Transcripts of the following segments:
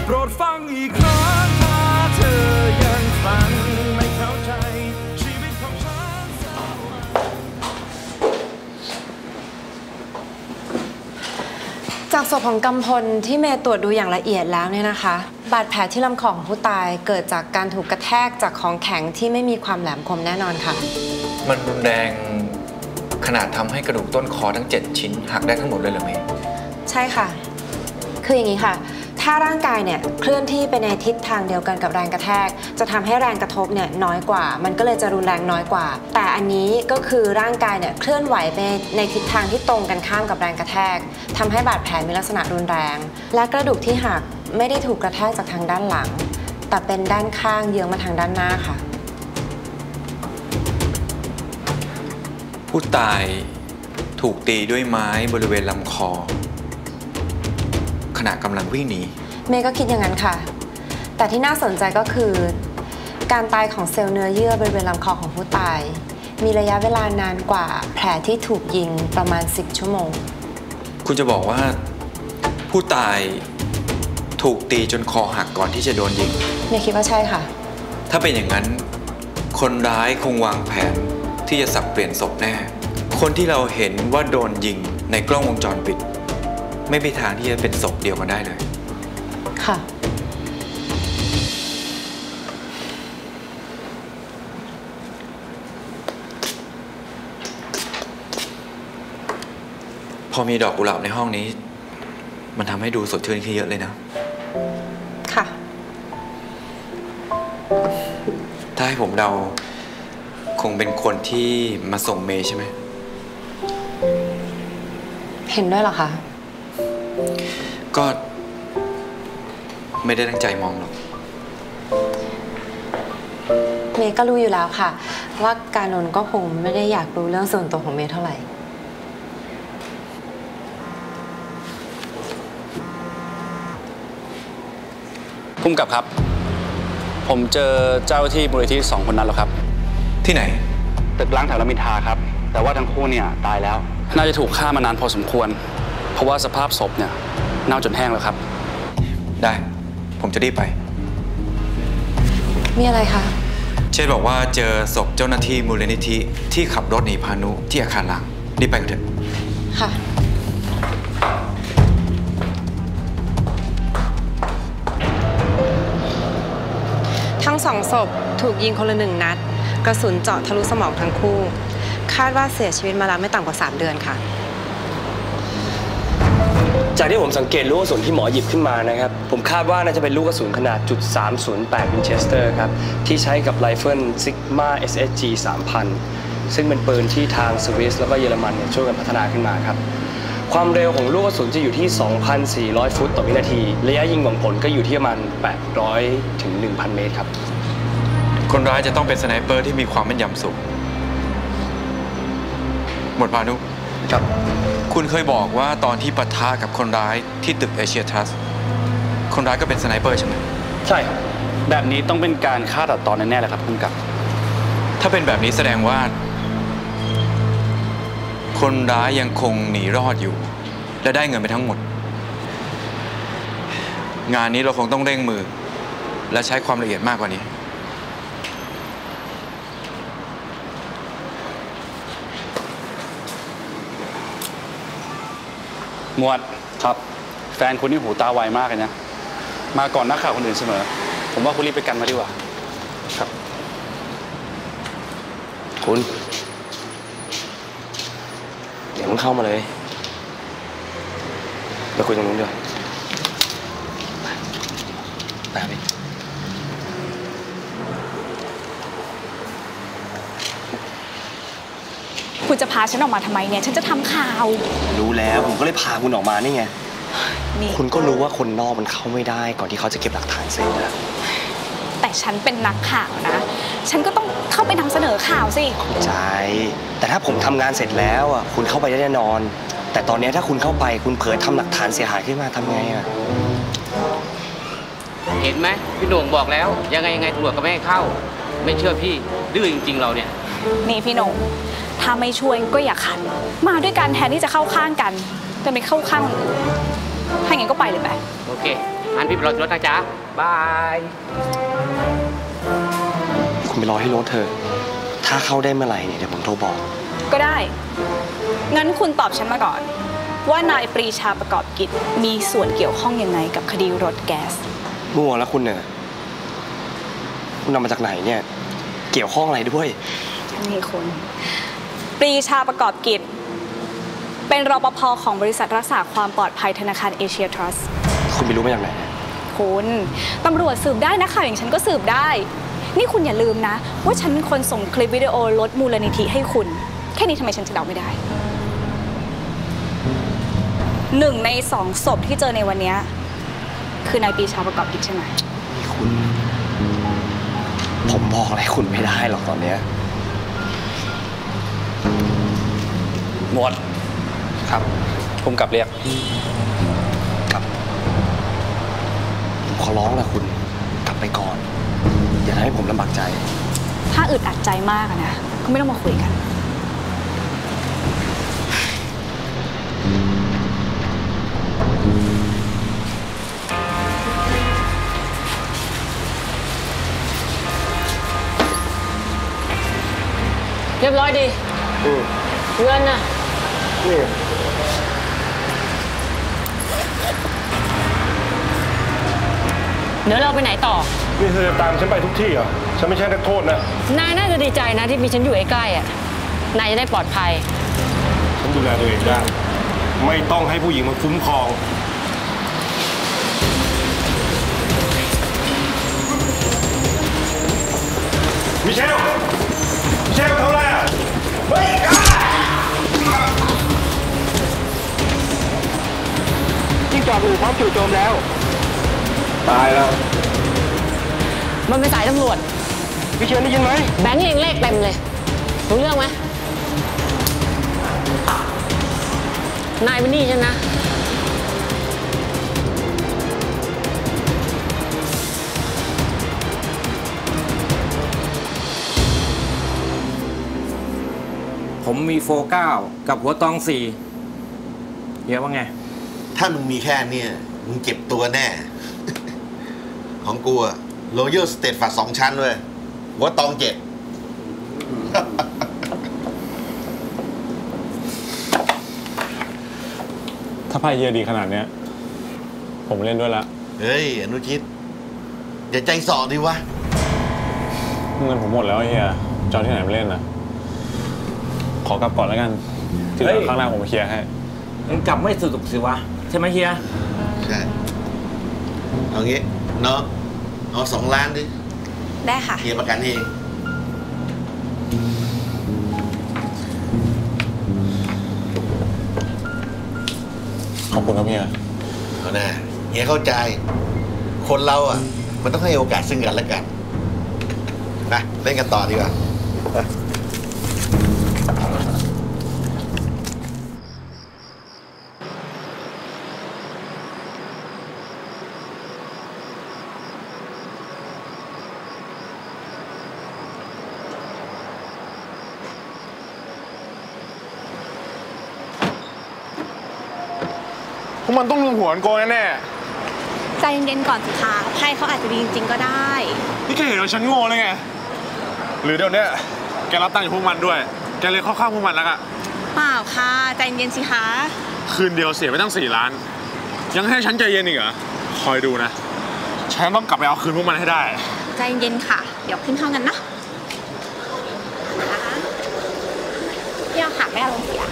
โปรดฟังอีกครั้งถ้าเธอยังฟังไม่เข้าใจชีวิตของฉันจากศพของกำพลที่เมย์ตรวจดูอย่างละเอียดแล้วเนี่ยนะคะบาดแผลที่ลำคอของผู้ตายเกิดจากการถูกกระแทกจากของแข็งที่ไม่มีความแหลมคมแน่นอนค่ะมันรุนแรงขนาดทำให้กระดูกต้นคอทั้ง7ชิ้นหักได้ทั้งหมดเลยเหรอเมย์ใช่ค่ะคืออย่างนี้ค่ะถ้าร่างกายเนี่ยเคลื่อนที่ไปในทิศทางเดียวกันกับแรงกระแทกจะทำให้แรงกระทบเนี่ยน้อยกว่ามันก็เลยจะรุนแรงน้อยกว่าแต่อันนี้ก็คือร่างกายเนี่ยเคลื่อนไหวไปในทิศทางที่ตรงกันข้ามกับแรงกระแทกทำให้บาดแผลมีลักษณะรุนแรงและกระดูกที่หักไม่ได้ถูกกระแทกจากทางด้านหลังแต่เป็นด้านข้างเยื้องมาทางด้านหน้าค่ะผู้ตายถูกตีด้วยไม้บริเวณลำคอขณะกำลังวิ่งหนีเมย์ก็คิดอย่างนั้นค่ะแต่ที่น่าสนใจก็คือการตายของเซลล์เนื้อเยื่อบริเวณลำคอของผู้ตายมีระยะเวลานานกว่าแผลที่ถูกยิงประมาณ10 ชั่วโมงคุณจะบอกว่าผู้ตายถูกตีจนคอหักก่อนที่จะโดนยิงเมย์คิดว่าใช่ค่ะถ้าเป็นอย่างนั้นคนร้ายคงวางแผนที่จะสับเปลี่ยนศพแน่คนที่เราเห็นว่าโดนยิงในกล้องวงจรปิดไม่มีทางที่จะเป็นศพเดียวกันได้เลยค่ะพอมีดอกกุหลาบในห้องนี้มันทำให้ดูสดชื่นขึ้นเยอะเลยนะค่ะถ้าให้ผมเดาคงเป็นคนที่มาส่งเมย์ใช่ไหมเห็นด้วยเหรอคะก็ไม่ได้ตั้งใจมองหรอกเมย์ก็รู้อยู่แล้วค่ะว่าการนนท์ก็คงไม่ได้อยากรู้เรื่องส่วนตัวของเมย์เท่าไหร่พุ่มกับครับผมเจอเจ้าที่มูลนิธิ2 คนนั้นแล้วครับที่ไหนตึกล้างแถวรามอินทราครับแต่ว่าทั้งคู่เนี่ยตายแล้วน่าจะถูกฆ่ามานานพอสมควรเพราะว่าสภาพศพเนี่ยเน่าจนแห้งแล้วครับได้ผมจะรีบไปมีอะไรคะเชษบอกว่าเจอศพเจ้าหน้าที่มูลนิธิที่ขับรถหนีพานุที่อาคารล้างรีบไปกันเถอะค่ะทั้ง2 ศพถูกยิงคนละ1 นัดกระสุนเจาะทะลุสมองทั้งคู่คาดว่าเสียชีวิตมาแล้วไม่ต่ำกว่า3 เดือนค่ะจากที่ผมสังเกตลูกกระสุนที่หมอหยิบขึ้นมานะครับผมคาดว่าน่าจะเป็นลูกกระสุนขนาด.308 วินเชสเตอร์ครับที่ใช้กับไรเฟิล Sigma SSG 3000 ซึ่งเป็นปืนที่ทางสวิสแล้วก็เยอรมันช่วยกันพัฒนาขึ้นมาครับความเร็วของลูกกระสุนจะอยู่ที่ 2,400 ฟุตต่อวินาทีระยะยิงหวังผลก็อยู่ที่ประมาณ800 ถึง 1,000 เมตรครับคนร้ายจะต้องเป็นสไนเปอร์ที่มีความแม่นยำสูงหมวดพานุครับคุณเคยบอกว่าตอนที่ปะทะกับคนร้ายที่ตึกเอเชียทรัสคนร้ายก็เป็นสไนเปอร์ใช่ไหมใช่แบบนี้ต้องเป็นการฆ่าตัดตอนแน่ๆเลยครับพุ่มกับถ้าเป็นแบบนี้แสดงว่าคนร้ายยังคงหนีรอดอยู่และได้เงินไปทั้งหมดงานนี้เราคงต้องเร่งมือและใช้ความละเอียดมากกว่านี้หมวดครับแฟนคุณนี่หูตาไวมากเลยนะมาก่อนนักข่าวคนอื่นเสมอผมว่าคุณรีบไปกันมาดีกว่าครับคุณเดี๋ยวมึงเข้ามาเลยไปคุยตรงนู้นด้วยไปพี่คุณจะพาฉันออกมาทำไมเนี่ยฉันจะทำข่าวรู้แล้วผมก็เลยพาคุณออกมานี่ไงคุณก็รู้ว่าคนนอกมันเข้าไม่ได้ก่อนที่เขาจะเก็บหลักฐานเสร็จนะแต่ฉันเป็นนักข่าวนะฉันก็ต้องเข้าไปนำเสนอข่าวสิใช่แต่ถ้าผมทำงานเสร็จแล้วอ่ะคุณเข้าไปได้แน่นอนแต่ตอนนี้ถ้าคุณเข้าไปคุณเผยทำหลักฐานเสียหายขึ้นมาทำไงอ่ะเห็นไหมพี่โหน่งบอกแล้วยังไงตำรวจก็ไม่ให้เข้าไม่เชื่อพี่ดื้อจริงๆเราเนี่ยนี่พี่โหน่งถ้าไม่ช่วยก็อย่าขัดมาด้วยกันแทนที่จะเข้าข้างกันแต่ไม่เข้าข้างคนอื่นถ้าอย่างนั้นก็ไปเลยไปโอเคงั้นพี่ไปรอที่รถนะจ๊ะบายคุณไปรอให้รถเธอ ถ้าเข้าได้เมื่อไหร่เนี่ยเดี๋ยวผมโทรบอกก็ได้ งั้นคุณตอบฉันมาก่อน ว่านายปรีชาประกอบกิจมีส่วนเกี่ยวข้องยังไงกับคดีรถแก๊สมั่วแล้วคุณเนี่ยคุณนำมาจากไหนเนี่ยเกี่ยวข้องอะไรด้วยนี่คุณปรีชาประกอบกิจเป็นรปภ.ของบริษัทรักษาความปลอดภัยธนาคารเอเชียทรัสต์คุณไปรู้มาจากไหนคุณตำรวจสืบได้นะข่าวอย่างฉันก็สืบได้ นี่คุณอย่าลืมนะว่าฉันเป็นคนส่งคลิปวิดีโอรถมูลนิธิให้คุณแค่นี้ทำไมฉันจะเดาไม่ได้1 ใน 2 ศพที่เจอในวันนี้คือนายปรีชาประกอบกิจใช่ไหมคุณผมบอกอะไรคุณไม่ได้หรอกตอนเนี้ยหมดครับผมกลับเรียกครับผมขอร้องนะคุณกลับไปก่อนอย่าให้ผมลำบากใจถ้าอึดอัดใจมากนะก็ไม่ต้องมาคุยกันเรียบร้อยดีเงินน่ะนี่เดี๋ยวเราไปไหนต่อนี่เธอตามฉันไปทุกที่เหรอฉันไม่ใช่นักโทษนะนายน่าจะดีใจนะที่มีฉันอยู่ใกล้ๆอ่ะนายจะได้ปลอดภัยฉันดูแลตัวเองได้ไม่ต้องให้ผู้หญิงมาคุ้มครองมิเชลทำอะไรอ่ะเฮ้ยยิ่งจอดอยู่พร้อมจู่โจมแล้วตายแล้วมันเป็นสายตำรวจพี่เชิญได้ยินไหมแบงค์เรียงเลขเต็มเลยรู้เรื่องไหมนายเป็นหนี้ฉันนะผมมีโฟ9กับหัวตอง4เดี๋ยวว่าไงถ้ามึงมีแค่นี้มึงเจ็บตัวแน่ ของกูอะโรยัลสเตทฝัด2 ชั้นเลยหัวตอง7 ถ้าไพ่เฮียดีขนาดเนี้ยผมเล่นด้วยละเฮ้ยอนุชิตอย่าใจส่อดิวะเงินผมหมดแล้วเฮียจะเอาที่ไหนมาเล่นน่ะขอกลับก่อนแล้วกันที่เหลือข้างหน้าผมมาเคลียร์ให้ยังกลับไม่สุดสิวะใช่ไหมเฮียใช่เอางี้เนาะเอา2 ล้านดิได้ค่ะเคลียร์ประกันเองขอบคุณครับเฮียเอาหน้าเฮียเข้าใจคนเราอ่ะมันต้องให้โอกาสซึ่งกันและกันไปเล่นกันต่อดีกว่าพวกมันต้องลืมหัวกันโกงแน่ใจเย็นๆก่อนสิคะไพ่เขาอาจจะดีจริงๆก็ได้นี่แกเห็นว่าฉันโง่เลยไงหรือเดี๋ยวนี้แกรับตังค์จากพวกมันด้วยแกเลยเข้าข้างพวกมันแล้วอะเปล่าค่ะใจเย็นสิคะคืนเดียวเสียไปตั้ง4 ล้านยังให้ฉันใจเย็นอีกเหรอคอยดูนะฉันต้องกลับไปเอาคืนพวกมันให้ได้ใจเย็นค่ะเดี๋ยวขึ้นห้องกันนะเที่ยวค่ะไม่อารมณ์เสีย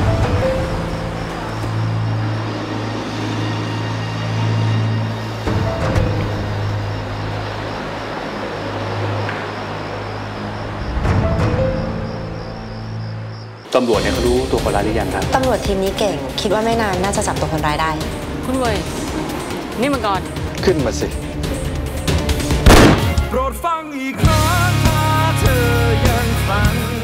ตำรวจเนี่ยเขารู้ตัวคนร้ายหรือยังครับตำรวจทีมนี้เก่งคิดว่าไม่นานน่าจะจับตัวคนร้ายได้คุณเว้ยนี่มันก่อนขึ้นมาสิโปรดฟังอีกครั้งถ้าเธอยังฝัน